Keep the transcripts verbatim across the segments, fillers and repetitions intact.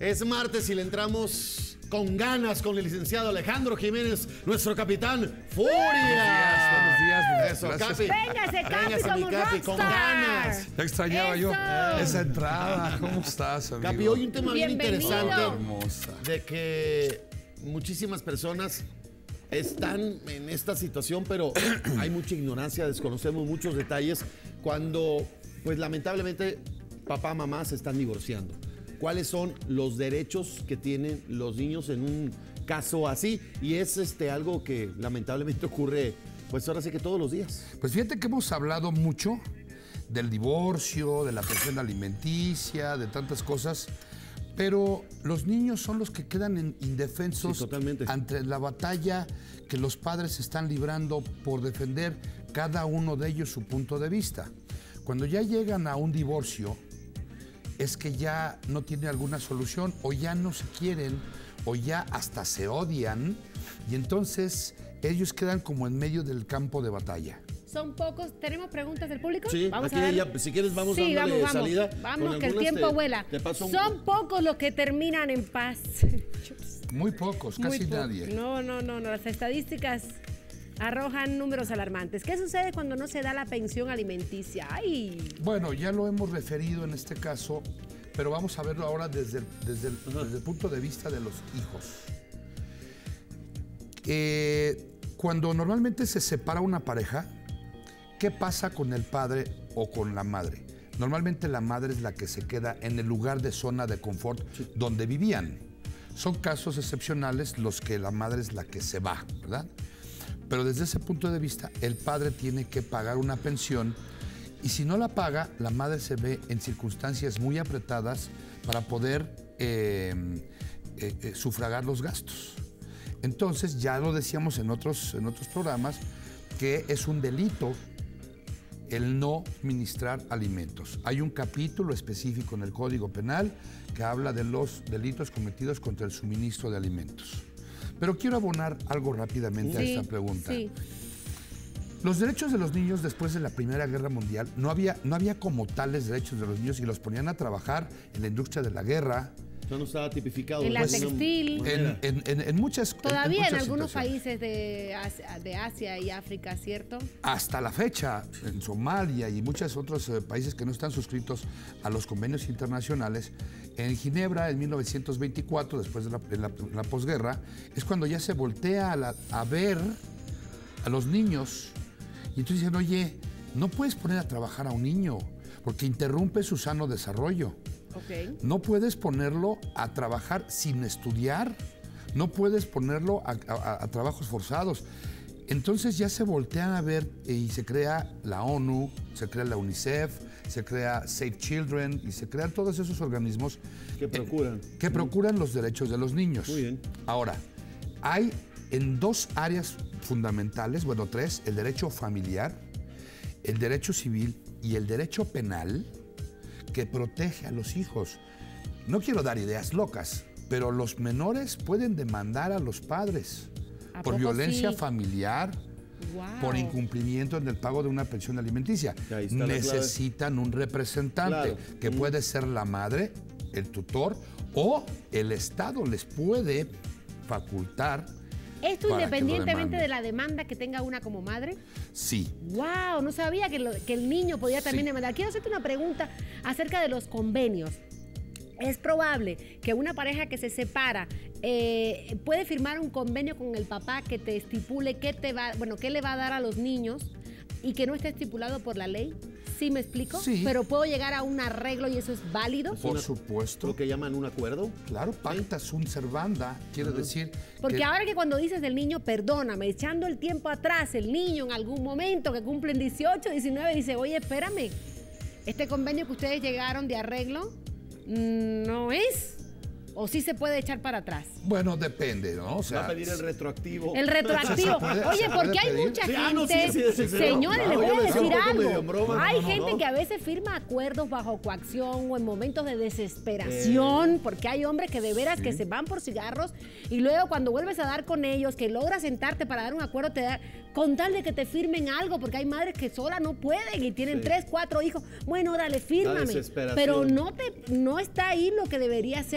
Es martes y le entramos con ganas con el licenciado Alejandro Jiménez, nuestro capitán Furia. Buenos días, buenos días. Eso, Gracias. Capi. Véngase, Capi, Véngase, como mi Capi, con ganas. Ya extrañaba Eso. yo esa entrada. ¿Cómo estás, amigo? Capi, hoy un tema bien Bienvenido. interesante Hermosa. de que muchísimas personas están en esta situación, pero hay mucha ignorancia, desconocemos muchos detalles cuando, pues lamentablemente, papá, mamá se están divorciando. ¿Cuáles son los derechos que tienen los niños en un caso así? Y es este algo que lamentablemente ocurre, pues ahora sí que todos los días. Pues fíjate que hemos hablado mucho del divorcio, de la pensión alimenticia, de tantas cosas, pero los niños son los que quedan en- indefensos Sí, totalmente. ante la batalla que los padres están librando por defender cada uno de ellos su punto de vista. Cuando ya llegan a un divorcio, es que ya no tiene alguna solución, o ya no se quieren, o ya hasta se odian, y entonces ellos quedan como en medio del campo de batalla. Son pocos. ¿Tenemos preguntas del público? Sí, vamos aquí a ver. ya, si quieres vamos Sí, dándole vamos, vamos. salida. Vamos, Con que el algunas tiempo te- vuela. te paso un- Son pocos los que terminan en paz. Muy pocos, Muy casi po- nadie. No, no, no, no. Las estadísticas arrojan números alarmantes. ¿Qué sucede cuando no se da la pensión alimenticia? ¡Ay! Bueno, ya lo hemos referido en este caso, pero vamos a verlo ahora desde el, desde el, desde el punto de vista de los hijos. Eh, cuando normalmente se separa una pareja, ¿qué pasa con el padre o con la madre? Normalmente la madre es la que se queda en el lugar de zona de confort donde vivían. Son casos excepcionales los que la madre es la que se va, ¿verdad? Pero desde ese punto de vista, el padre tiene que pagar una pensión y si no la paga, la madre se ve en circunstancias muy apretadas para poder eh, eh, eh, sufragar los gastos. Entonces, ya lo decíamos en otros, en otros programas, que es un delito el no ministrar alimentos. Hay un capítulo específico en el Código Penal que habla de los delitos cometidos contra el suministro de alimentos. Pero quiero abonar algo rápidamente Sí, a esta pregunta. sí. Los derechos de los niños después de la Primera Guerra Mundial, no había, no había como tales derechos de los niños y los ponían a trabajar en la industria de la guerra, Ya no estaba tipificado. En la de alguna textil. manera. en, en- en- en muchas Todavía en, muchas algunos situaciones. países de Asia, de Asia y África, ¿cierto? Hasta la fecha, en Somalia y muchos otros eh, países que no están suscritos a los convenios internacionales, en Ginebra, en mil novecientos veinticuatro, después de la, de la- la posguerra, es cuando ya se voltea a, la- a ver a los niños y entonces dicen, oye, no puedes poner a trabajar a un niño porque interrumpe su sano desarrollo. Ok. No puedes ponerlo a trabajar sin estudiar, no puedes ponerlo a, a- a trabajos forzados. Entonces ya se voltean a ver eh, y se crea la ONU, se crea la UNICEF, se crea Save Children y se crean todos esos organismos Que procuran. eh, que procuran los derechos de los niños. Muy bien. Ahora, hay en dos áreas fundamentales, bueno, tres, el derecho familiar, el derecho civil y el derecho penal, que protege a los hijos. No quiero dar ideas locas, pero los menores pueden demandar a los padres ¿A por poco violencia sí? familiar, Wow. por incumplimiento en el pago de una pensión alimenticia. Ahí está la clave. Necesitan un representante, Claro. que Mm. puede ser la madre, el tutor, o el Estado les puede facultar. ¿Esto para que lo independientemente demanden. de la demanda que tenga una como madre? Sí. ¡Wow! No sabía que, lo- que el niño podía también Sí. demandar. Quiero hacerte una pregunta acerca de los convenios. ¿Es probable que una pareja que se separa eh, puede firmar un convenio con el papá que te estipule qué te va, bueno, qué le va a dar a los niños y que no esté estipulado por la ley? ¿Sí me explico? Sí. Pero puedo llegar a un arreglo y eso es válido. Es Por una- supuesto. Lo que llaman un acuerdo. Claro, pacta sunt servanda, quiere decir. Porque que- ahora que cuando dices del niño, perdóname, echando el tiempo atrás, el niño en algún momento que cumplen dieciocho, diecinueve, dice, oye, espérame, este convenio que ustedes llegaron de arreglo mm, no es, o sí se puede echar para atrás. Bueno, depende, ¿no? O Va sea, a pedir el retroactivo. El retroactivo. ¿Se puede- Oye, se puede porque hay pedir? mucha Sí, gente. ah, no, sí, sí, sí, sí, Señores, no, les yo voy a lo decía decir un poco algo. medio en broma. Hay No, no, gente no. que a veces firma acuerdos bajo coacción o en momentos de desesperación, porque hay hombres que de veras que Sí. se van por cigarros y luego cuando vuelves a dar con ellos, que logras sentarte para dar un acuerdo, te da, con tal de que te firmen algo, porque hay madres que solas no pueden y tienen Sí. tres, cuatro hijos. Bueno, dale, fírmame. desesperación. Pero no te, no está ahí lo que debería ser por ley.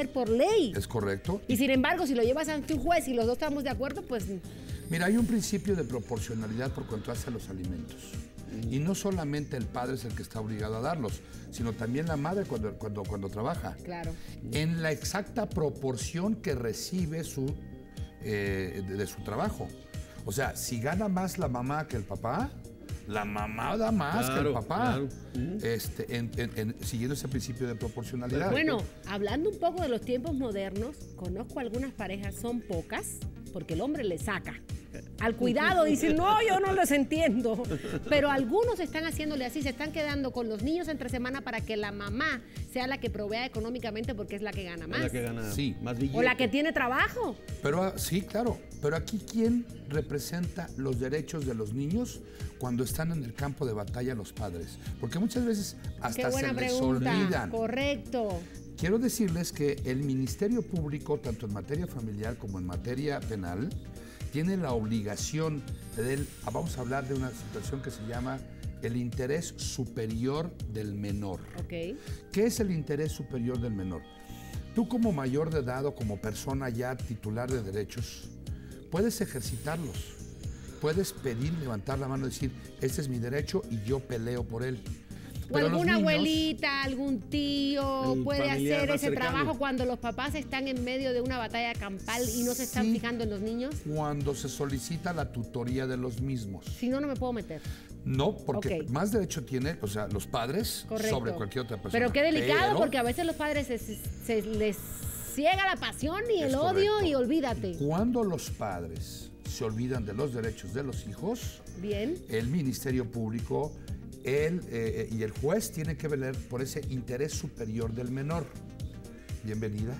ley. Es correcto. Y sin embargo, si lo llevas ante un juez y los dos estamos de acuerdo, pues... Mira, hay un principio de proporcionalidad por cuanto hace a los alimentos. Y no solamente el padre es el que está obligado a darlos, sino también la madre cuando, cuando, cuando trabaja. Claro. En la exacta proporción que recibe su, eh, de, de su trabajo. O sea, si gana más la mamá que el papá, la mamá da más Claro, que el papá. claro. Este, en- en- en- siguiendo ese principio de proporcionalidad. Bueno, hablando un poco de los tiempos modernos, conozco algunas parejas, son pocas, porque el hombre le saca. Al cuidado, dicen, no, yo no los entiendo. Pero algunos están haciéndole así, se están quedando con los niños entre semana para que la mamá sea la que provea económicamente porque es la que gana más. La que gana Sí. más billete. O la que tiene trabajo. Pero ah, sí, claro. Pero aquí, ¿quién representa los derechos de los niños cuando están en el campo de batalla los padres? Porque muchas veces Qué hasta buena se les pregunta. olvidan. Correcto. Quiero decirles que el Ministerio Público, tanto en materia familiar como en materia penal, tiene la obligación del, vamos a hablar de una situación que se llama el interés superior del menor. Ok. ¿Qué es el interés superior del menor? Tú como mayor de edad o como persona ya titular de derechos, puedes ejercitarlos. Puedes pedir, levantar la mano y decir, este es mi derecho y yo peleo por él. O Pero los alguna niños- abuelita, algún tío El puede familiar hacer más ese cercano. trabajo cuando los papás están en medio de una batalla campal y no se están Sí. fijando en los niños. Cuando se solicita la tutoría de los mismos. Si no, no me puedo meter. No, porque Ok. más derecho tienen, o sea, los padres Correcto. sobre cualquier otra persona. Pero qué delicado, Pero porque a veces los padres se, se les ciega la pasión y Es el odio correcto. y olvídate. cuando los padres se olvidan de los derechos de los hijos, Bien. el Ministerio Público él, eh, y el juez tienen que velar por ese interés superior del menor. Bienvenida.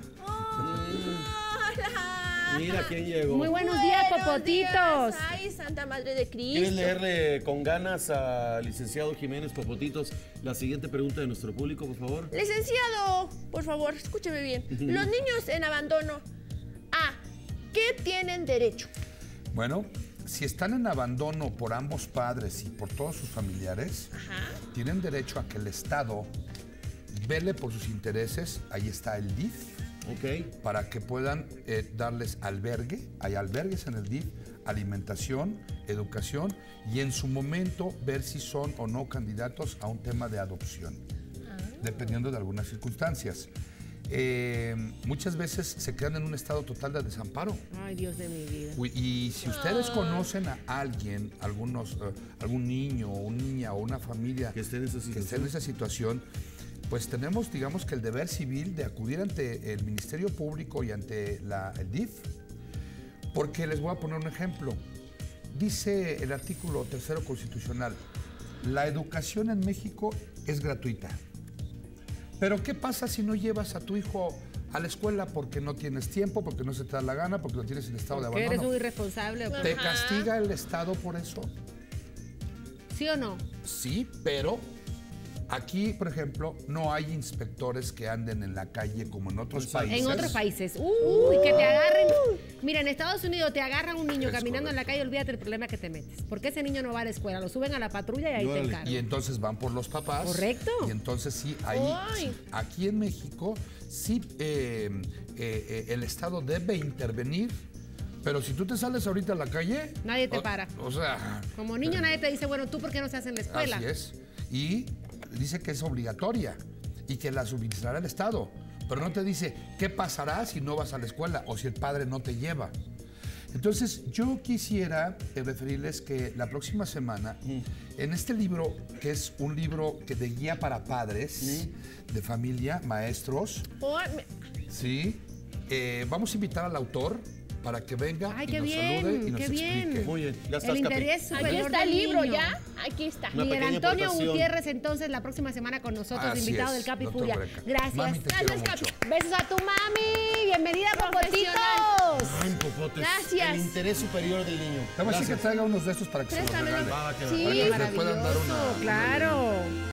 Hola. Mira quién llegó. Muy buenos días, Buenos popotitos. días. Ay, Santa Madre de ¿Quieres Cristo. leerle con ganas al licenciado Jiménez Popotitos la siguiente pregunta de nuestro público, por favor? Licenciado, por favor, escúcheme bien. Los niños en abandono, ¿a qué tienen derecho? Bueno, si están en abandono por ambos padres y por todos sus familiares, Ajá. tienen derecho a que el Estado vele por sus intereses. Ahí está el D I F. Ok. Para que puedan eh, darles albergue, hay albergues en el D I F, alimentación, educación y en su momento ver si son o no candidatos a un tema de adopción, dependiendo de algunas circunstancias. Eh, muchas veces se quedan en un estado total de desamparo. Ay, Dios de mi vida. Uy, Y si ustedes conocen a alguien, algunos, eh, algún niño o niña o una familia Que esté en esa que esté en situación. esa situación, pues tenemos, digamos que el deber civil de acudir ante el Ministerio Público y ante la, el D I F, porque les voy a poner un ejemplo. Dice el artículo tercero constitucional, la educación en México es gratuita. Pero ¿qué pasa si no llevas a tu hijo a la escuela porque no tienes tiempo, porque no se te da la gana, porque lo tienes en estado de ¿Que eres un abandono? irresponsable o qué? ¿Te Ajá. castiga el Estado por eso? ¿Sí o no? Sí, pero aquí, por ejemplo, no hay inspectores que anden en la calle como en otros países. En otros países. Uy, que te agarren. Mira, en Estados Unidos te agarran un niño Es caminando en la correcto. calle, olvídate el problema que te metes. Porque ese niño no va a la escuela, lo suben a la patrulla y ahí te Órale. encargan. Y entonces van por los papás. Correcto. Y entonces sí, ahí, Ay. sí, aquí en México, sí, eh, eh, eh, el Estado debe intervenir, pero si tú te sales ahorita a la calle... Nadie te o- para. O sea... Como niño nadie te dice, bueno, ¿tú por qué no se hace en la escuela? Así es. Y dice que es obligatoria y que la suministrará el Estado. Pero no te dice qué pasará si no vas a la escuela o si el padre no te lleva. Entonces, yo quisiera eh, referirles que la próxima semana, en este libro, que es un libro que de guía para padres, de familia, maestros, Oh, me- ¿sí? Eh, vamos a invitar al autor para que venga Ay, y qué nos bien, salude y nos qué explique. bien. Muy bien, ya estás, El Capi. interés Aquí superior está el del libro, niño. ¿ya? Aquí está. Una Miguel pequeña Antonio aportación. Gutiérrez, entonces, la próxima semana con nosotros, Así invitado es, del Capi doctor Furia. Breca. Gracias. Mami, te quiero Gracias, mucho. Capi. Besos a tu mami. Bienvenida, Popotitos. Ay, popotes. Gracias. El interés superior del niño. Te voy a decir que Gracias. traiga unos de estos para que se los Préstamelo. regale. Va, que va. Sí, Para que le puedan dar Maravilloso, una- claro.